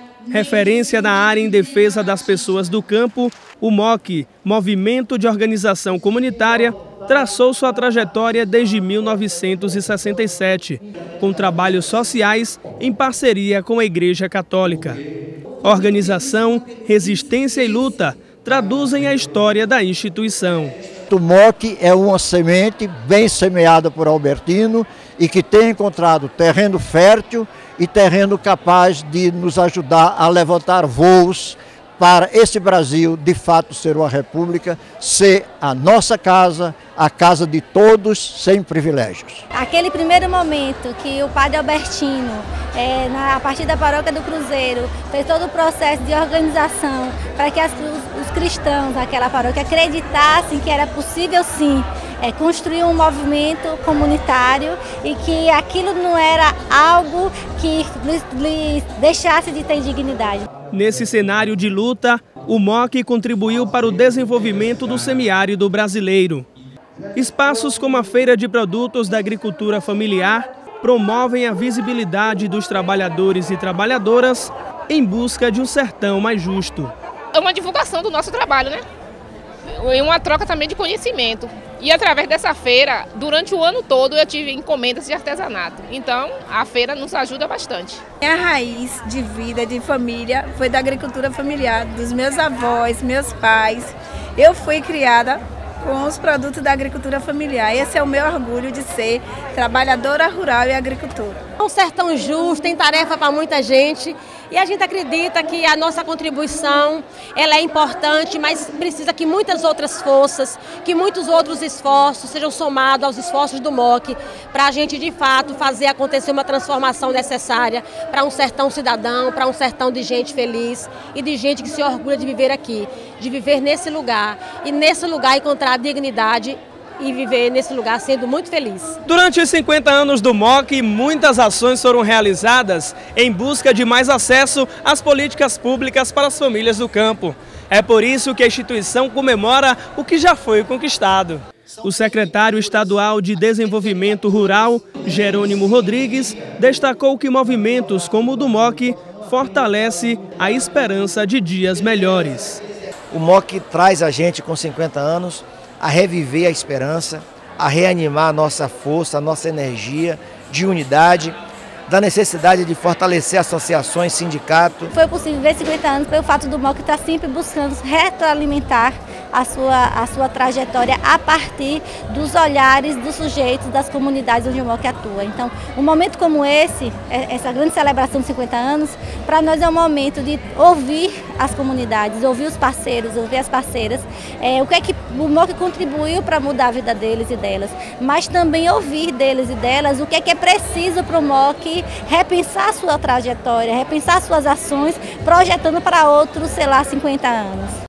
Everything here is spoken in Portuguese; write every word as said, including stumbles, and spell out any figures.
Referência na área em defesa das pessoas do campo, o M O C, Movimento de Organização Comunitária, traçou sua trajetória desde mil novecentos e sessenta e sete, com trabalhos sociais em parceria com a Igreja Católica. Organização, resistência e luta traduzem a história da instituição. O M O C é uma semente bem semeada por Albertino e que tem encontrado terreno fértil e terreno capaz de nos ajudar a levantar voos para esse Brasil, de fato, ser uma república, ser a nossa casa, a casa de todos, sem privilégios. Aquele primeiro momento que o padre Albertino, é, na, a partir da paróquia do Cruzeiro, fez todo o processo de organização para que as, os, os cristãos daquela paróquia acreditassem que era possível, sim, é, construir um movimento comunitário e que aquilo não era algo que lhes, lhes deixasse de ter dignidade. Nesse cenário de luta, o M O C contribuiu para o desenvolvimento do semiárido brasileiro. Espaços como a Feira de Produtos da Agricultura Familiar promovem a visibilidade dos trabalhadores e trabalhadoras em busca de um sertão mais justo. É uma divulgação do nosso trabalho, né? E uma troca também de conhecimento. E através dessa feira, durante o ano todo, eu tive encomendas de artesanato. Então, a feira nos ajuda bastante. Minha raiz de vida, de família, foi da agricultura familiar, dos meus avós, meus pais. Eu fui criada com os produtos da agricultura familiar. Esse é o meu orgulho de ser trabalhadora rural e agricultora. É um sertão justo, tem tarefa para muita gente e a gente acredita que a nossa contribuição ela é importante, mas precisa que muitas outras forças, que muitos outros esforços sejam somados aos esforços do M O C para a gente de fato fazer acontecer uma transformação necessária para um sertão cidadão, para um sertão de gente feliz e de gente que se orgulha de viver aqui, de viver nesse lugar e nesse lugar encontrar dignidade e viver nesse lugar sendo muito feliz. Durante os cinquenta anos do M O C, muitas ações foram realizadas em busca de mais acesso às políticas públicas para as famílias do campo. É por isso que a instituição comemora o que já foi conquistado. O secretário estadual de Desenvolvimento Rural, Jerônimo Rodrigues, destacou que movimentos como o do M O C fortalece a esperança de dias melhores. O M O C traz a gente com cinquenta anos a reviver a esperança, a reanimar a nossa força, a nossa energia de unidade, da necessidade de fortalecer associações, sindicatos. Foi possível viver cinquenta anos pelo fato do M O C estar sempre buscando retroalimentar a sua, a sua trajetória a partir dos olhares dos sujeitos das comunidades onde o M O C atua. Então, um momento como esse, essa grande celebração de cinquenta anos, para nós é um momento de ouvir as comunidades, ouvir os parceiros, ouvir as parceiras, é, o que é que o M O C contribuiu para mudar a vida deles e delas, mas também ouvir deles e delas o que é que é preciso para o M O C repensar a sua trajetória, repensar suas ações, projetando para outros, sei lá, cinquenta anos.